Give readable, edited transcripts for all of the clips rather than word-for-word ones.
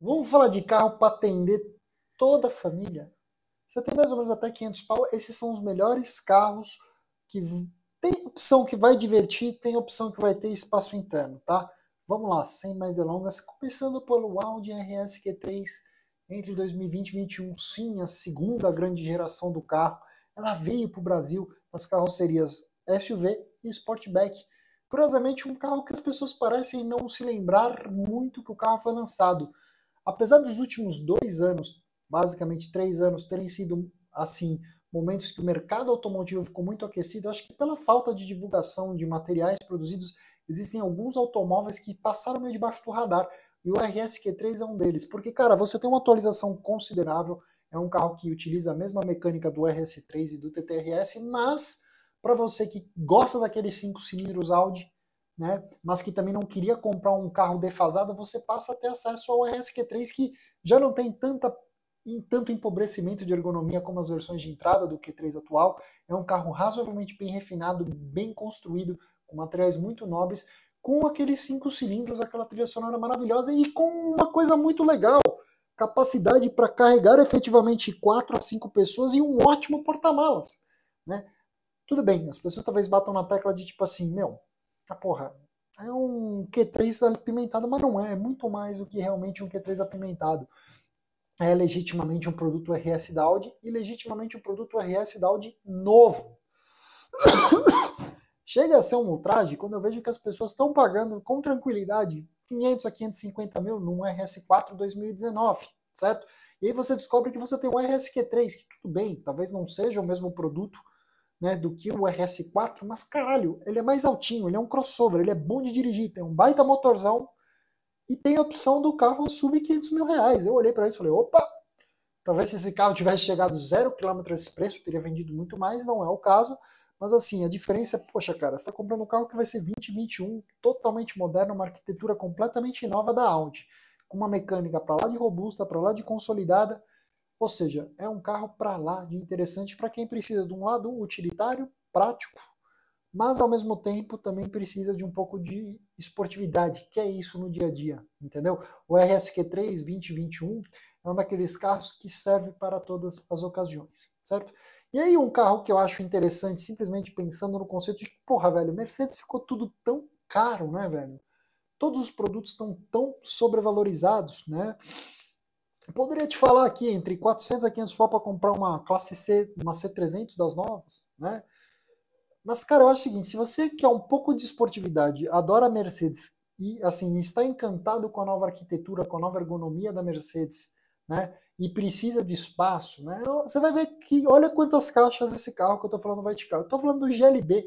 Vamos falar de carro para atender toda a família? Você tem mais ou menos até 500 pau. Esses são os melhores carros que tem opção que vai divertir, tem opção que vai ter espaço interno, tá? Vamos lá, sem mais delongas. Começando pelo Audi RS Q3 entre 2020 e 2021. Sim, a segunda grande geração do carro. Ela veio para o Brasil nas carrocerias SUV e Sportback. Curiosamente, um carro que as pessoas parecem não se lembrar muito que o carro foi lançado. Apesar dos últimos 2 anos, basicamente 3 anos, terem sido assim momentos que o mercado automotivo ficou muito aquecido, acho que pela falta de divulgação de materiais produzidos, existem alguns automóveis que passaram meio debaixo do radar. E o RS Q3 é um deles. Porque, cara, você tem uma atualização considerável. É um carro que utiliza a mesma mecânica do RS3 e do TTRS, mas para você que gosta daqueles 5 cilindros Audi, né, mas que também não queria comprar um carro defasado, você passa a ter acesso ao RSQ3, que já não tem tanto empobrecimento de ergonomia como as versões de entrada do Q3 atual. É um carro razoavelmente bem refinado, bem construído, com materiais muito nobres, com aqueles 5 cilindros, aquela trilha sonora maravilhosa e com uma coisa muito legal, capacidade para carregar efetivamente 4 a 5 pessoas e um ótimo porta-malas, né? Tudo bem, as pessoas talvez batam na tecla de tipo assim, meu, a porra, é um Q3 apimentado, mas não é muito mais do que realmente um Q3 apimentado. É legitimamente um produto RS da Audi e legitimamente um produto RS da Audi novo. Chega a ser um ultraje quando eu vejo que as pessoas estão pagando com tranquilidade 500 a 550 mil num RS4 2019, certo? E aí você descobre que você tem um RSQ3, que tudo bem, talvez não seja o mesmo produto, né, do que o RS4, mas caralho, ele é mais altinho, ele é um crossover, ele é bom de dirigir, tem um baita motorzão e tem a opção do carro sub 500 mil reais. Eu olhei para isso e falei, opa, talvez se esse carro tivesse chegado 0 km a esse preço, teria vendido muito mais, não é o caso, mas assim, a diferença é, poxa cara, você está comprando um carro que vai ser 2021, totalmente moderno, uma arquitetura completamente nova da Audi, com uma mecânica para lá de robusta, para lá de consolidada. Ou seja, é um carro para lá de interessante para quem precisa de um lado utilitário, prático, mas ao mesmo tempo também precisa de um pouco de esportividade, que é isso no dia a dia, entendeu? O RSQ3 2021 é um daqueles carros que serve para todas as ocasiões, certo? E aí um carro que eu acho interessante, simplesmente pensando no conceito de, porra, velho, Mercedes ficou tudo tão caro, né, velho? Todos os produtos estão tão sobrevalorizados, né? Eu poderia te falar aqui, entre 400 a 500 pau para comprar uma classe C, uma C300 das novas, né? Mas, cara, eu acho o seguinte, se você quer um pouco de esportividade, adora a Mercedes e, assim, está encantado com a nova arquitetura, com a nova ergonomia da Mercedes, né? E precisa de espaço, né? Você vai ver que, olha quantas caixas esse carro que eu estou falando vai te caber. Eu estou falando do GLB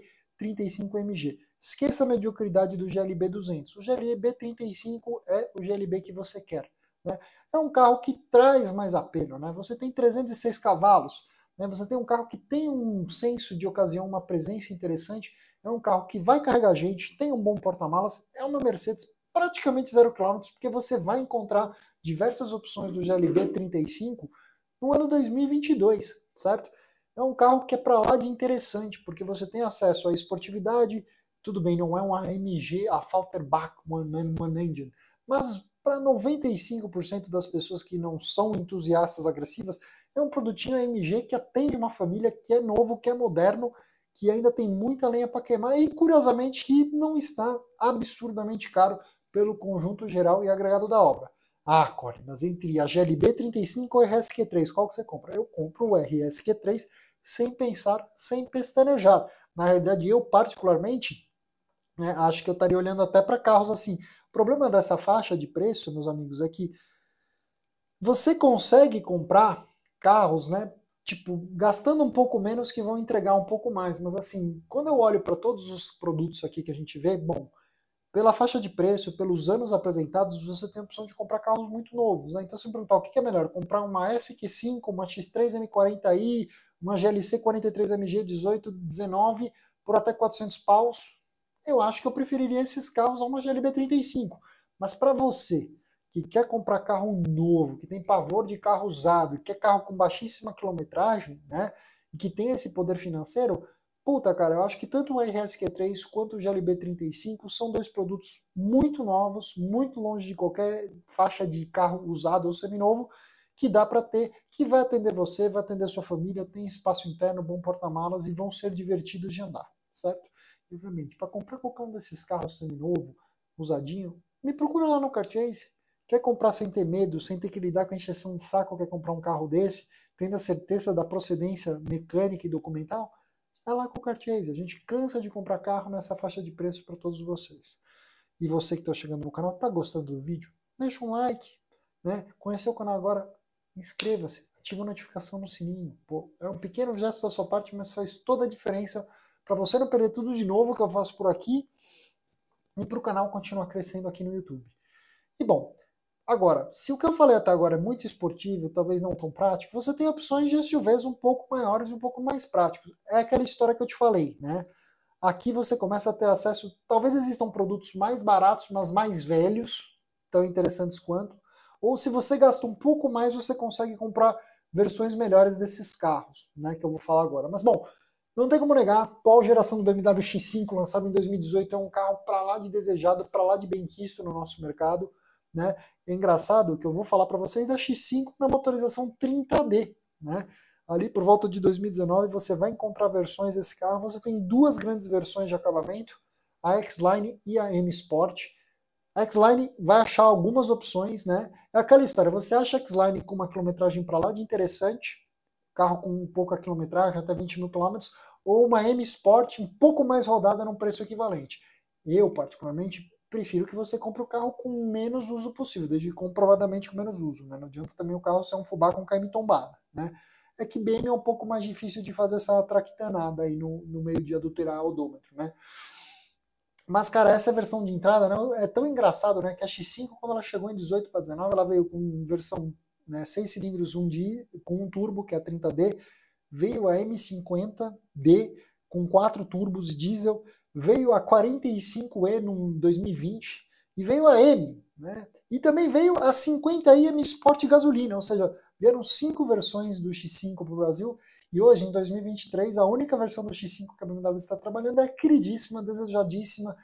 35MG. Esqueça a mediocridade do GLB 200. O GLB 35 é o GLB que você quer, né? É um carro que traz mais apelo, né? Você tem 306 cavalos, né? Você tem um carro que tem um senso de ocasião, uma presença interessante, é um carro que vai carregar gente, tem um bom porta-malas, é uma Mercedes praticamente 0 km, porque você vai encontrar diversas opções do GLB 35 no ano 2022, certo? É um carro que é para lá de interessante, porque você tem acesso à esportividade, tudo bem, não é um AMG, a Falterbach One Engine, mas para 95% das pessoas que não são entusiastas agressivas, é um produtinho AMG que atende uma família, que é novo, que é moderno, que ainda tem muita lenha para queimar e, curiosamente, que não está absurdamente caro pelo conjunto geral e agregado da obra. Ah, Corey, mas entre a GLB 35 e o RSQ3, qual que você compra? Eu compro o RSQ3 sem pensar, sem pestanejar. Na realidade, eu particularmente, né, acho que eu estaria olhando até para carros assim. O problema dessa faixa de preço, meus amigos, é que você consegue comprar carros, né? Tipo, gastando um pouco menos que vão entregar um pouco mais. Mas assim, quando eu olho para todos os produtos aqui que a gente vê, bom, pela faixa de preço, pelos anos apresentados, você tem a opção de comprar carros muito novos, né? Então, se me perguntar o que é melhor, comprar uma SQ5, uma X3 M40i, uma GLC 43MG 18, 19 por até 400 paus, eu acho que eu preferiria esses carros a uma GLB 35. Mas para você que quer comprar carro novo, que tem pavor de carro usado, que quer carro com baixíssima quilometragem, né? E que tem esse poder financeiro, Puta, cara, eu acho que tanto o RSQ3 quanto o GLB35 são dois produtos muito novos, muito longe de qualquer faixa de carro usado ou seminovo, que dá para ter, que vai atender você, vai atender a sua família, tem espaço interno, bom porta-malas e vão ser divertidos de andar, certo? E, obviamente, para comprar qualquer um desses carros seminovo, usadinho, me procura lá no Carchase. Quer comprar sem ter medo, sem ter que lidar com a encheção de saco, quer comprar um carro desse, tendo a certeza da procedência mecânica e documental? É lá com o Carchase. A gente cansa de comprar carro nessa faixa de preço para todos vocês. E você que está chegando no canal, está gostando do vídeo? Deixa um like, né? Conheceu o canal agora? Inscreva-se, ativa a notificação no sininho. Pô, é um pequeno gesto da sua parte, mas faz toda a diferença para você não perder tudo de novo que eu faço por aqui e para o canal continuar crescendo aqui no YouTube. E bom, agora, se o que eu falei até agora é muito esportivo, talvez não tão prático, você tem opções de SUVs um pouco maiores e um pouco mais práticos. É aquela história que eu te falei, né? Aqui você começa a ter acesso, talvez existam produtos mais baratos, mas mais velhos, tão interessantes quanto, ou se você gasta um pouco mais, você consegue comprar versões melhores desses carros, né, que eu vou falar agora. Mas bom, não tem como negar, a atual geração do BMW X5, lançado em 2018, é um carro para lá de desejado, para lá de benquisto no nosso mercado, né? É engraçado que eu vou falar para vocês da X5 na motorização 30D, né? Ali por volta de 2019 você vai encontrar versões desse carro. Você tem duas grandes versões de acabamento, a X-Line e a M Sport. A X-Line vai achar algumas opções, né? É aquela história, você acha a X-Line com uma quilometragem para lá de interessante, carro com pouca quilometragem, até 20 mil quilômetros, ou uma M Sport um pouco mais rodada num preço equivalente. Eu, particularmente, prefiro que você compre o carro com menos uso possível, desde comprovadamente com menos uso, né? Não adianta também o carro ser um fubá com KM tombada, né? É que BM é um pouco mais difícil de fazer essa traquitanada aí no meio de adulterar o odômetro, né? Mas, cara, essa versão de entrada, né, é tão engraçado, né, que a X5, quando ela chegou em 18 para 19, ela veio com versão, né, 6 cilindros 1D, com um turbo, que é a 30D, veio a M50D, com 4 turbos diesel, veio a 45E no 2020, e veio a M, né, e também veio a 50i M Sport gasolina, ou seja, vieram 5 versões do X5 para o Brasil. E hoje, em 2023, a única versão do X5 que a BMW está trabalhando é a queridíssima, desejadíssima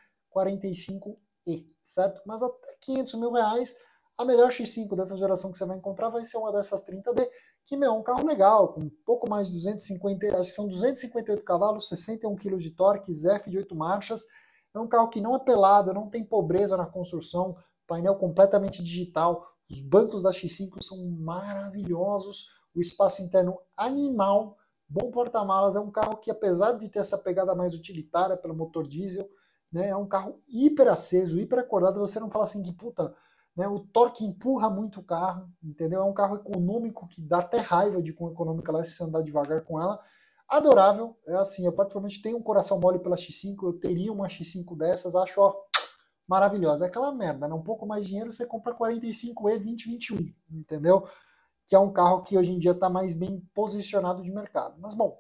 45E, certo? Mas até 500 mil reais, a melhor X5 dessa geração que você vai encontrar vai ser uma dessas 30D, que é um carro legal, com um pouco mais de 250, acho que são 258 cavalos, 61 kg de torque, ZF de 8 marchas. É um carro que não é pelado, não tem pobreza na construção, painel completamente digital, os bancos da X5 são maravilhosos, o espaço interno animal, bom porta-malas, é um carro que, apesar de ter essa pegada mais utilitária pelo motor diesel, né, é um carro hiper aceso, hiper acordado, você não fala assim que, puta, né, o torque empurra muito o carro, entendeu? É um carro econômico que dá até raiva de quão econômica ela é se andar devagar com ela. Adorável, é assim, eu particularmente tenho um coração mole pela X5, eu teria uma X5 dessas, acho, ó, maravilhosa. É aquela merda, né? Um pouco mais de dinheiro, você compra 45E 2021, entendeu? Que é um carro que hoje em dia está mais bem posicionado de mercado. Mas bom,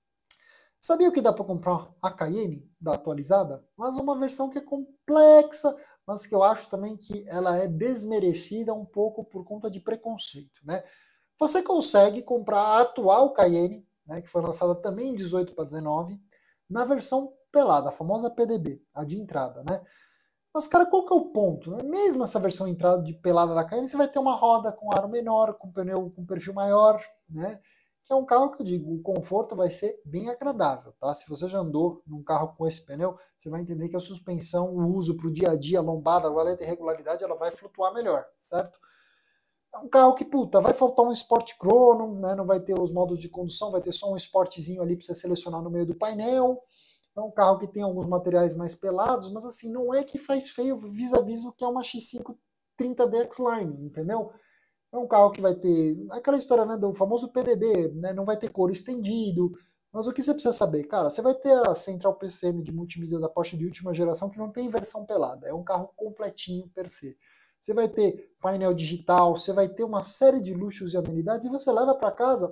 sabia que dá para comprar a Cayenne da atualizada? Mas uma versão que é complexa, mas que eu acho também que ela é desmerecida um pouco por conta de preconceito, né? Você consegue comprar a atual Cayenne, né, que foi lançada também em 18 para 19, na versão pelada, a famosa PDB, a de entrada, né? Mas, cara, qual que é o ponto? Mesmo essa versão entrada de pelada da Cayenne, você vai ter uma roda com aro menor, com pneu com perfil maior, né? Que é um carro que eu digo, o conforto vai ser bem agradável, tá? Se você já andou num carro com esse pneu, você vai entender que a suspensão, o uso para o dia a dia, a lombada, a valeta e regularidade, ela vai flutuar melhor, certo? É um carro que, puta, vai faltar um Sport Chrono, né? Não vai ter os modos de condução, vai ter só um Sportzinho ali para você selecionar no meio do painel. É um carro que tem alguns materiais mais pelados, mas assim, não é que faz feio vis-a-vis o que é uma X5 30D X-Line, entendeu? É um carro que vai ter aquela história, né, do famoso PDB, né, não vai ter couro estendido, mas o que você precisa saber? Cara, você vai ter a central PCM de multimídia da Porsche de última geração que não tem versão pelada, é um carro completinho per se. Você vai ter painel digital, você vai ter uma série de luxos e amenidades e você leva para casa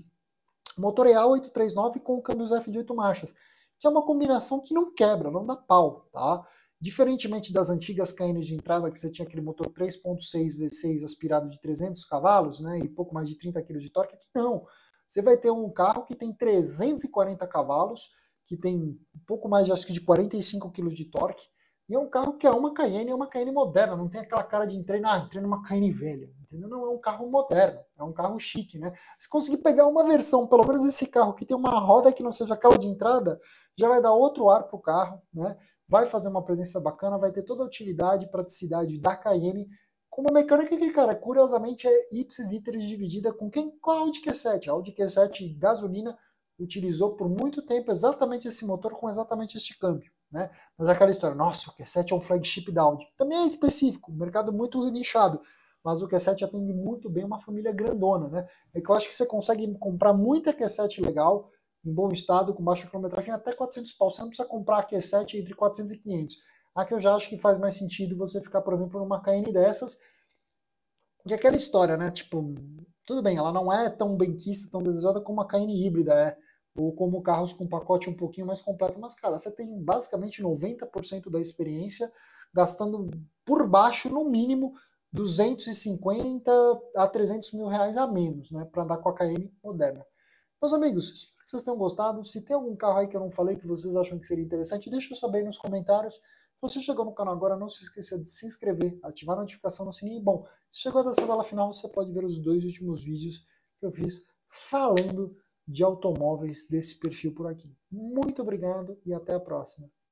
motor EA839 com câmbios F de 8 marchas, que é uma combinação que não quebra, não dá pau, tá? Diferentemente das antigas Cayenne de entrada, que você tinha aquele motor 3.6 V6 aspirado de 300 cavalos, né, e pouco mais de 30 kg de torque, aqui não. Você vai ter um carro que tem 340 cavalos, que tem um pouco mais, acho que de 45 kg de torque, e é um carro que é uma Cayenne moderna, não tem aquela cara de entrei numa Cayenne velha, entendeu? Não, é um carro moderno, é um carro chique, né? Se conseguir pegar uma versão, pelo menos esse carro, que tem uma roda que não seja aquela de entrada, já vai dar outro ar pro carro, né? Vai fazer uma presença bacana, vai ter toda a utilidade e praticidade da Cayenne, com uma mecânica que, cara, curiosamente é ipsis literis dividida com quem? Com a Audi Q7. A Audi Q7 gasolina utilizou por muito tempo exatamente esse motor com exatamente este câmbio, né? Mas aquela história, nossa, o Q7 é um flagship da Audi. Também é específico, um mercado muito nichado, mas o Q7 atende muito bem uma família grandona, né? É que eu acho que você consegue comprar muita Q7 legal, em bom estado, com baixa quilometragem, até 400 pau. Você não precisa comprar a Q7 entre 400 e 500. A que eu já acho que faz mais sentido você ficar, por exemplo, numa Cayenne dessas, que é aquela história, né? Tipo, tudo bem, ela não é tão benquista, tão desejada como a Cayenne híbrida é, ou como carros com pacote um pouquinho mais completo, mas, cara, você tem basicamente 90% da experiência gastando por baixo, no mínimo, 250 a 300 mil reais a menos, né, para andar com a Cayenne moderna. Meus amigos, espero que vocês tenham gostado. Se tem algum carro aí que eu não falei que vocês acham que seria interessante, deixa eu saber aí nos comentários. Se você chegou no canal agora, não se esqueça de se inscrever, ativar a notificação no sininho. Bom, se chegou até essa tela final, você pode ver os 2 últimos vídeos que eu fiz falando de automóveis desse perfil por aqui. Muito obrigado e até a próxima.